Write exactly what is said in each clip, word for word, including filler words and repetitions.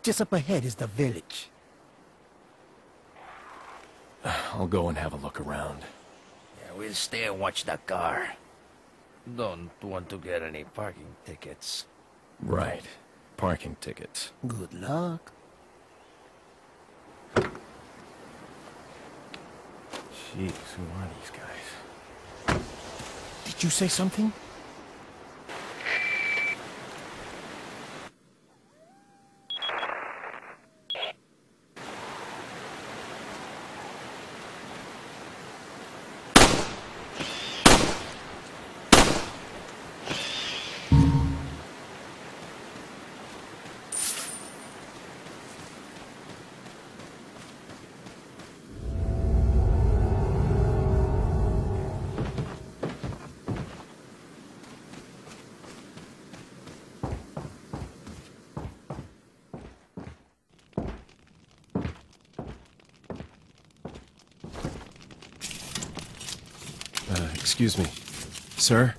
Just up ahead is the village. I'll go and have a look around. Yeah, we'll stay and watch the car. Don't want to get any parking tickets. Right. Parking tickets. Good luck. Jeez, who are these guys? Did you say something? Uh, excuse me. Sir?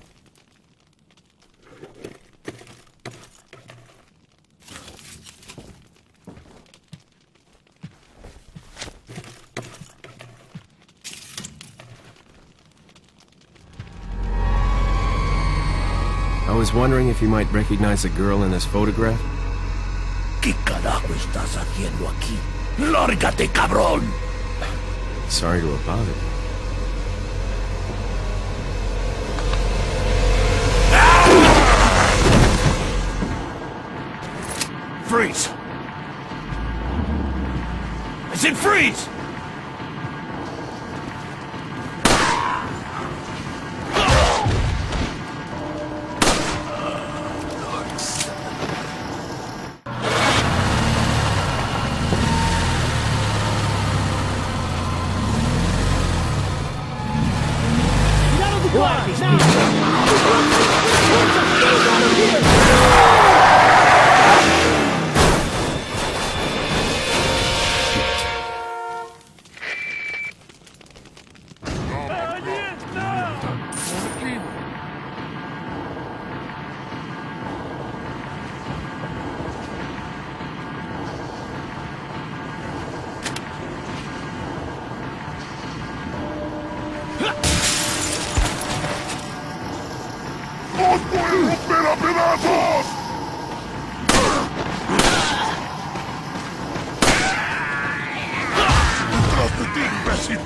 I was wondering if you might recognize a girl in this photograph? ¿Qué carajo estás haciendo aquí? ¡Lárgate, cabrón! Sorry to have bothered you. Freeze! I said freeze! ¡Os voy a romper a pedazos! ¡Detrás de ti, imbécil!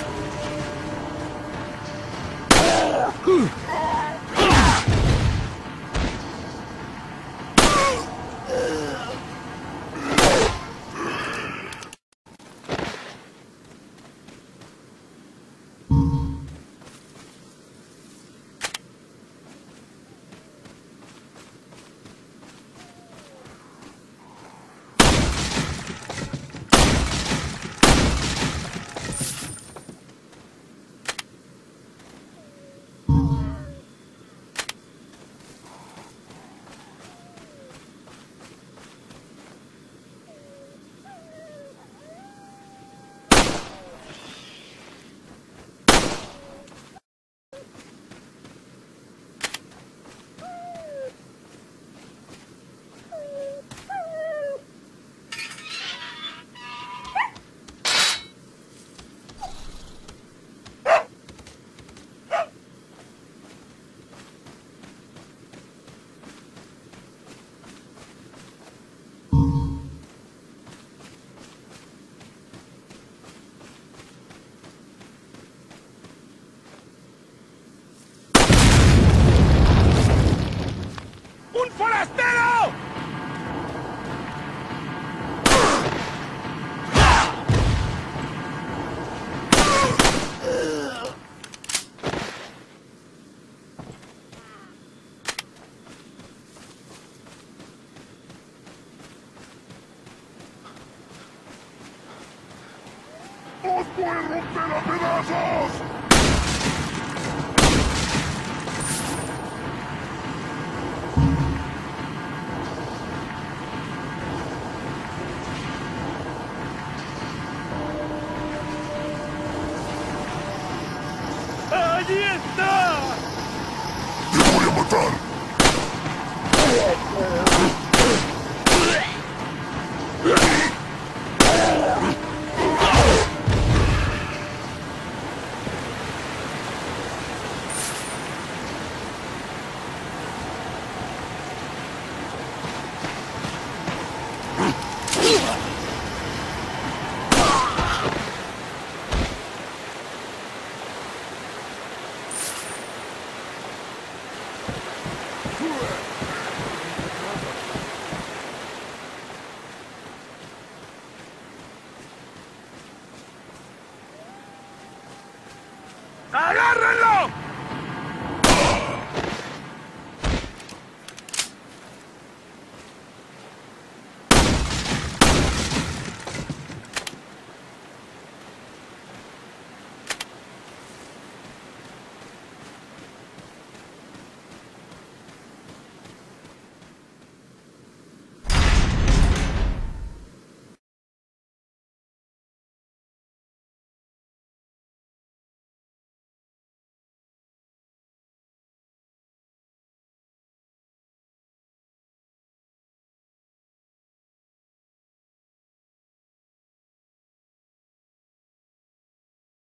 ¡Os voy a romper a pedazos! ¡Allí está! ¡Te voy a matar! ¡Agárrenlo!